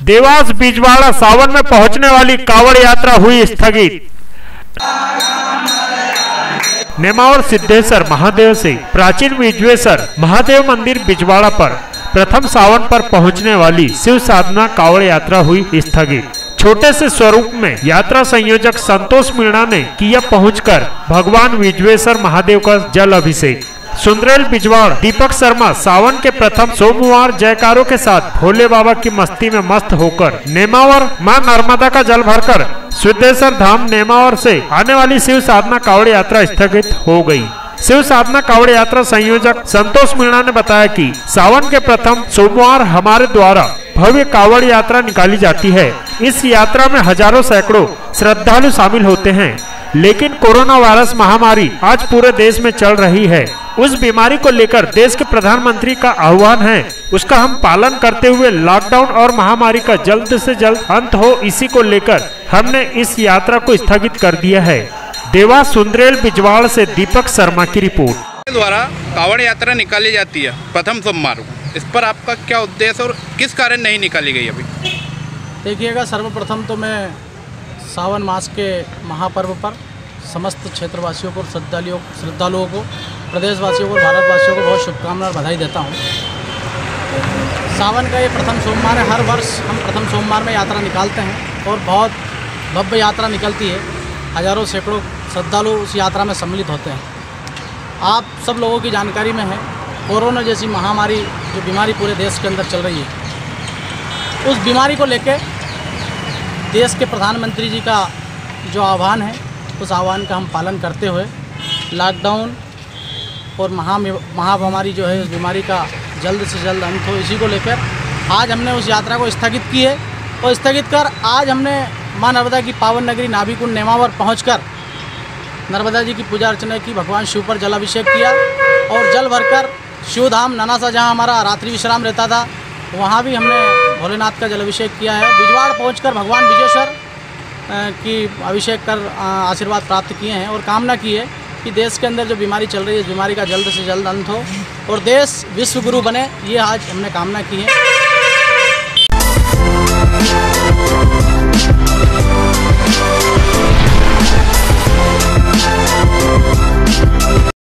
देवास बिजवाड़ा सावन में पहुंचने वाली कांवड़ यात्रा हुई स्थगित। नेमावर सिद्धेश्वर महादेव से प्राचीन विजवेश्वर महादेव मंदिर बिजवाड़ा पर प्रथम सावन पर पहुंचने वाली शिव साधना कांवड़ यात्रा हुई स्थगित। छोटे से स्वरूप में यात्रा संयोजक संतोष मीणा ने किया पहुंचकर भगवान विजवेश्वर महादेव का जल अभिषेक। सुंदरेल बिजवाड़ दीपक शर्मा सावन के प्रथम सोमवार जयकारों के साथ भोले बाबा की मस्ती में मस्त होकर नेमावर मां नर्मदा का जल भरकर सिद्धेश्वर धाम नेमावर से आने वाली शिव साधना कांवड़ यात्रा स्थगित हो गई। शिव साधना कांवड़ यात्रा संयोजक संतोष मीणा ने बताया कि सावन के प्रथम सोमवार हमारे द्वारा भव्य कांवड़ यात्रा निकाली जाती है। इस यात्रा में हजारों सैकड़ों श्रद्धालु शामिल होते हैं, लेकिन कोरोना वायरस महामारी आज पूरे देश में चल रही है। उस बीमारी को लेकर देश के प्रधानमंत्री का आह्वान है, उसका हम पालन करते हुए लॉकडाउन और महामारी का जल्द से जल्द अंत हो, इसी को लेकर हमने इस यात्रा को स्थगित कर दिया है। देवास सुंदरेल बिजवाड़ से दीपक शर्मा की रिपोर्ट। द्वारा कांवड़ यात्रा निकाली जाती है प्रथम सोमवार को, इस पर आपका क्या उद्देश्य और किस कारण नहीं निकाली गई अभी? देखिएगा, सर्वप्रथम तो मैं सावन मास के महापर्व पर समस्त क्षेत्रवासियों को, श्रद्धालुओं को, प्रदेशवासियों को, भारतवासियों को बहुत शुभकामनाएं और बधाई देता हूँ। सावन का ये प्रथम सोमवार है। हर वर्ष हम प्रथम सोमवार में यात्रा निकालते हैं और बहुत भव्य यात्रा निकलती है। हजारों सैकड़ों श्रद्धालु उस यात्रा में सम्मिलित होते हैं। आप सब लोगों की जानकारी में है, कोरोना जैसी महामारी जो बीमारी पूरे देश के अंदर चल रही है, उस बीमारी को लेकर देश के प्रधानमंत्री जी का जो आह्वान है, उस आह्वान का हम पालन करते हुए लॉकडाउन और महामारी जो है उस बीमारी का जल्द से जल्द अंत हो, इसी को लेकर आज हमने उस यात्रा को स्थगित की है। और स्थगित कर आज हमने मां नर्मदा की पावन नगरी नाभिकुंड नेमावर पहुंचकर नर्मदा जी की पूजा अर्चना की, भगवान शिव पर जलाभिषेक किया और जल भरकर शिवधाम ननासा, जहां हमारा रात्रि विश्राम रहता था, वहां भी हमने भोलेनाथ का जलाभिषेक किया है। बिजवाड़ पहुंचकर भगवान विजयेश्वर की अभिषेक कर आशीर्वाद प्राप्त किए हैं और कामना की है कि देश के अंदर जो बीमारी चल रही है, इस बीमारी का जल्द से जल्द अंत हो और देश विश्व गुरु बने, ये आज हमने कामना की है।